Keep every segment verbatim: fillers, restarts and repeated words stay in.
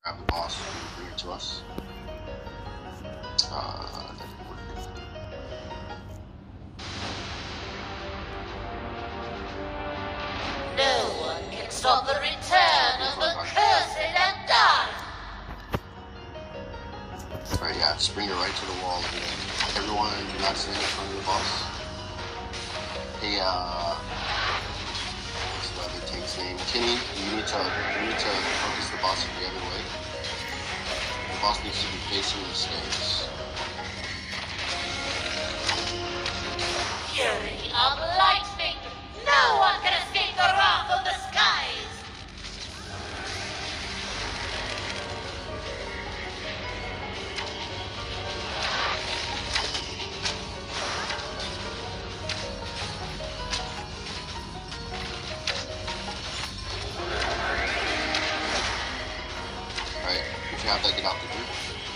grab the boss and bring it to us. Uh, that didn't work. No one can stop the return of the cursed and dark. Alright, yeah, just bring it right to the wall. Everyone do not stand in front of the boss. Hey, uh, what's the other tank's name? Kenny, you need to, you need to focus the boss the other way. The boss needs to be facing the stairs. Fury of lightning! No one can escape the wrath of the skies! Alright, if you have that, get out the group.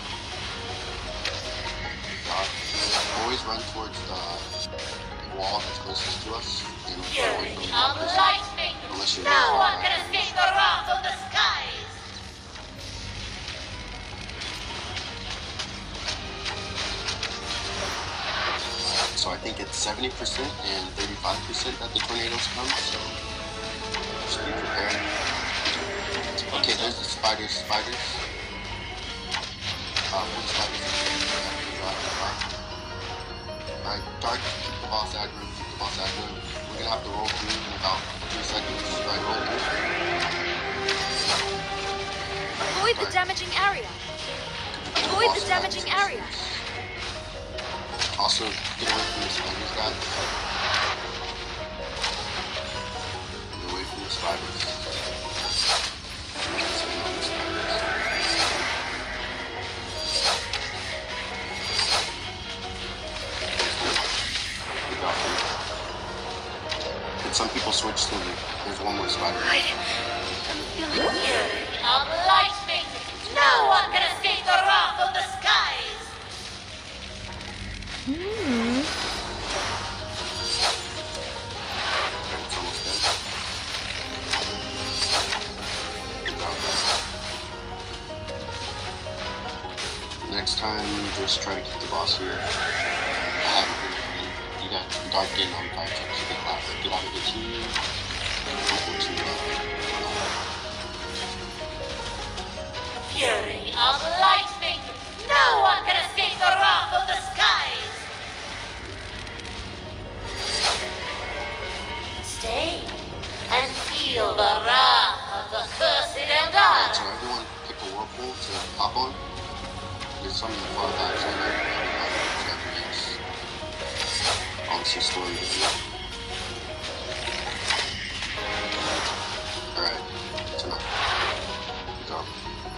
Uh, always run towards the wall that's closest to us. And far away Fury from the of opposite. lightning! Unless you're No really one far can back. escape the wrath of the skies! So I think it's seventy percent and thirty-five percent that the tornadoes come, so just be prepared. Okay, there's the spiders, spiders. Uh, what spiders? Alright, Dark, keep the boss aggro, keep the boss aggro. We're gonna have to roll through in about three seconds. Right, roll through. Avoid the damaging area. Avoid the damaging area. Also, get away from the spiders, guys. Get away from the spiders. Did some people switch to the, there's one more spider. Fury of lightning! No one can escape the wrath of the skies! Hmm. It's almost dead. Next time, just try to keep the boss here. I have you got Dark getting on fire trucks. Get out, get out of the team. Over to, uh, Fury of lightning! No one can escape the wrath of the skies! Stay and feel the wrath of the cursed and Alright, so dark. everyone pick a whirlpool to hop on. There's something far back, so I know everybody needs. Obviously, story to do. Alright, that's enough. Good job.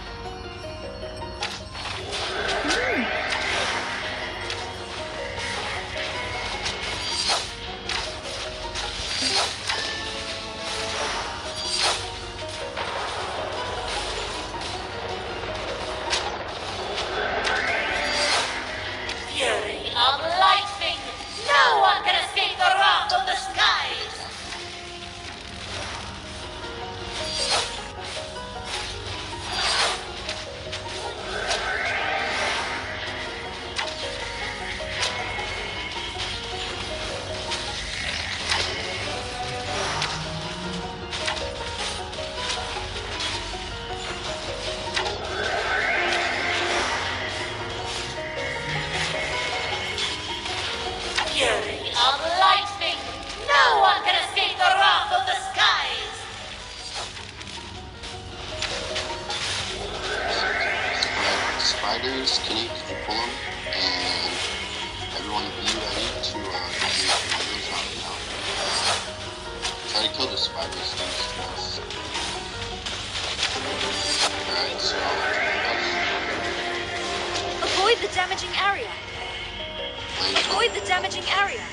Fury of lightning! No one can escape the wrath of the skies! Fury of lightning! No one can escape the wrath of the skies! Alright, spiders, Kenny, could you pull them? And everyone be ready to uh, get your tornadoes out now. Try to kill the spiders first. Alright, so Avoid the damaging area. let's Avoid the damaging area.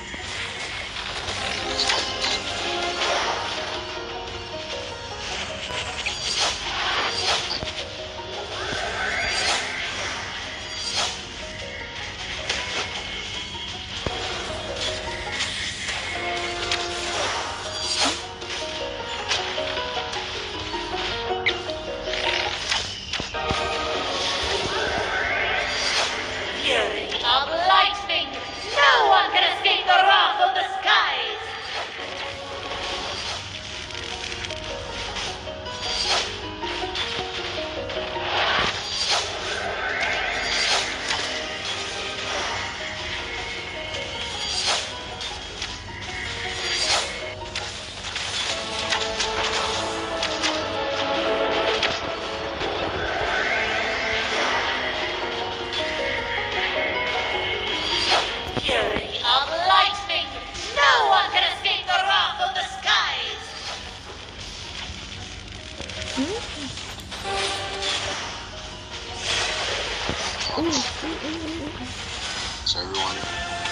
So everyone